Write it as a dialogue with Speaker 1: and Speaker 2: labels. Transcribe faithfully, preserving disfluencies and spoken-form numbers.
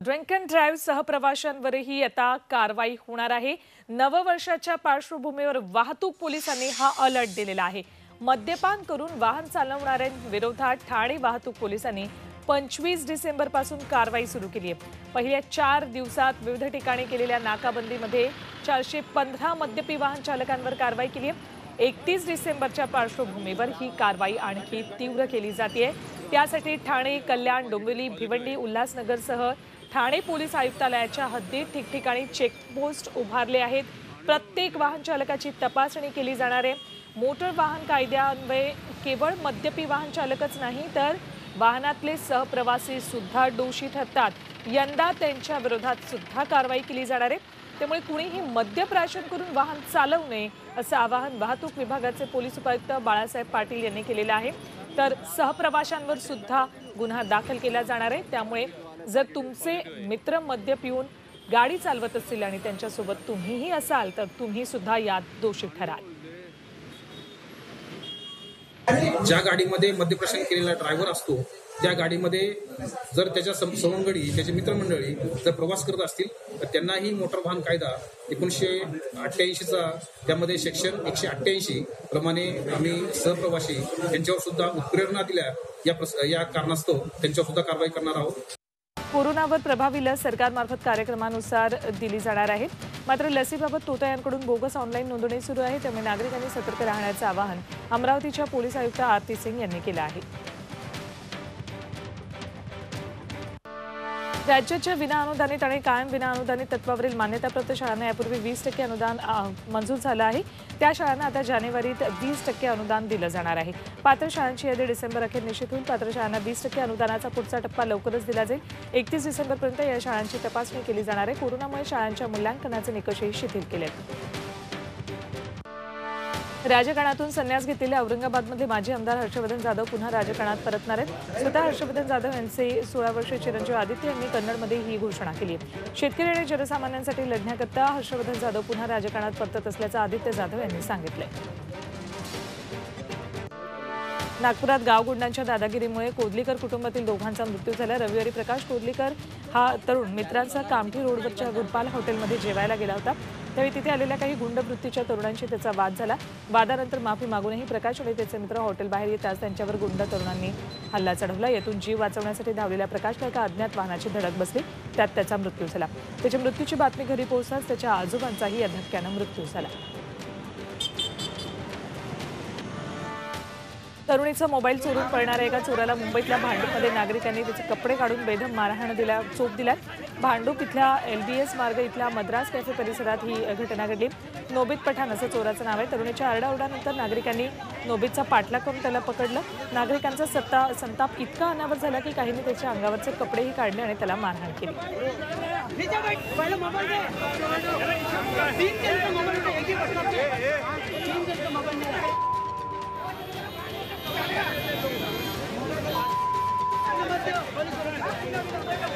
Speaker 1: Drink and drive सहप्रवाशांवरही आता कारवाई होणार आहे। नववर्षाच्या पार्श्वभूमीवर वाहतूक पोलिसांनी हा अलर्ट दिलेला आहे। मद्यपान करून वाहन चालवणाऱ्यांविरोधात ठाणे वाहतूक पोलिसांनी पंचवीस डिसेंबर पासून कारवाई सुरू केली आहे। पहिल्या चार दिवसात विविध ठिकाणी केलेल्या नाकाबंदीमध्ये चारशे पंधरा मद्यपी वाहन चालकांवर कारवाई केली आहे। एकतीस डिसेंबरच्या पार्श्वभूमीवर ही कारवाई आणखी तीव्र केली जाते। त्यासाठी ठाणे, कल्याण, डोंबिवली, भिवंडी, उल्हासनगरसह ठाणे पोलीस आयुक्तालयाच्या हद्दीत ठिकठिकाणी चेकपोस्ट उभारले आहेत। प्रत्येक वाहन चालकाची तपासणी केली जाणार आहे। मोटर वाहन कायद्यान्वये केवळ मद्यपी वाहन चालकच नाही तर वाहनातले सहप्रवासी सुद्धा दोषी ठरतात। यंदा त्यांच्या विरोधात सुद्धा कारवाई केली जाणार आहे। त्यामुळे कुणीही मद्यप्राशन करून वाहन चालवू नये असं आवाहन वाहतूक विभागाचे पोलीस उपायुक्त बाळासाहेब पाटील यांनी केलेलं आहे। तर सहप्रवाशांवर सुद्धा गुन्हा दाखल केला जाणार आहे। त्यामुळे जर तुमचे मित्र मद्य पिऊन गाडी चालवत असतील आणि त्यांच्यासोबत तुम्हीही असाल तर तुम्ही सुद्धा यात दोषी ठराल।
Speaker 2: ज्या गाडीमध्ये मद्यप्राशन केलेला ड्रायव्हर असतो त्या गाडीमध्ये जर त्याच्या सवंगडी त्याचे मित्रमंडळी जर प्रवास करत असतील तर त्यांनाही मोटर वाहन कायदा एकोणीसशे अठ्ठ्याऐंशीचा त्यामध्ये सेक्शन एकशे अठ्ठ्याऐंशी प्रमाणे आम्ही सहप्रवासी यांच्यावर सुद्धा उत्प्रेरणा दिल्या या या कारणास्तव त्यांच्यावर सुद्धा कारवाई करणार आहोत।
Speaker 1: कोरोनावर प्रभावी लस सरकारमार्फत कार्यक्रमानुसार दिली जाणार आहे। मात्र लसीबाबत तोतयांकडून बोगस ऑनलाईन नोंदणी सुरू आहे। त्यामुळे नागरिकांनी सतर्क राहण्याचे आवाहन अमरावतीच्या पोलीस आयुक्त आरती सिंग यांनी केले आहे। राज्याच्या विनाअनुदानित आणि कायम विनाअनुदानित तत्वावरील मान्यताप्राप्त शाळांना यापूर्वी वीस टक्के अनुदान मंजूर झालं आहे। त्या शाळांना आता जानेवारीत वीस टक्के अनुदान दिलं जाणार आहे। पात्र शाळांची यादी डिसेंबर अखेर निश्चित होईल। पात्र शाळांना वीस टक्के अनुदानाचा पुढचा टप्पा लवकरच दिला जाईल। एकतीस डिसेंबरपर्यंत या शाळांची तपासणी केली जाणार आहे। कोरोनामुळे शाळांच्या मूल्यांकनाचे निकषही शिथिल केले आहेत। राजकारणातून संन्यास घेतलेल्या औरंगाबादमध्ये माजी आमदार हर्षवर्धन जाधव पुन्हा राजकारणात परतणार आहेत। स्वतः हर्षवर्धन जाधव यांचे सोळा वर्षीय चिरंजीव आदित्य यांनी कन्नडमध्ये ही घोषणा केली आहे। शेतकरी आणि जनसामान्यांसाठी लढण्याकरता हर्षवर्धन जाधव पुन्हा राजकारणात परतत असल्याचं आदित्य जाधव यांनी सांगितलंय। नागपुरात गावगुंडांच्या दादागिरीमुळे कोदलीकर कुटुंबातील दोघांचा मृत्यू झाला। रविवारी प्रकाश कोदलीकर हा तरुण मित्रांसह कामठी रोडवरच्या गुरपाल हॉटेलमध्ये जेवायला गेला होता। त्यावेळी तिथे आलेल्या काही गुंडवृत्तीच्या तरुणांशी त्याचा वाद झाला। वादानंतर माफी मागूनही प्रकाश आणि त्याचे मित्र हॉटेलबाहेर येताच त्यांच्यावर गुंड तरुणांनी हल्ला चढवला। यातून जीव वाचवण्यासाठी धावलेल्या प्रकाशला एका अज्ञात वाहनाची धडक बसली, त्यात त्याचा मृत्यू झाला। त्याच्या मृत्यूची बातमी घरी पोहोचताच त्याच्या आजोबांचाही या धक्क्यानं मृत्यू झाला। तरुणीचा मोबाईल चोरून पळणाऱ्या एका चोराला मुंबईतल्या भांडूपमध्ये नागरिकांनी त्याचे कपडे काढून बेदम मारहाण दिला चोप दिला। भांडूप इथल्या एलबीएस मार्ग इथल्या मद्रास कॅफे परिसरात ही घटना घडली। नोबित पठाण असं चोराचं नाव आहे। तरुणीच्या आरडाओरडानंतर नागरिकांनी नोबितचा पाठलाग करून त्याला पकडलं। नागरिकांचा सत्ता संताप इतका अनावर झाला की काहींनी त्याच्या अंगावरचे कपडेही काढले आणि त्याला मारहाण केली।
Speaker 3: Police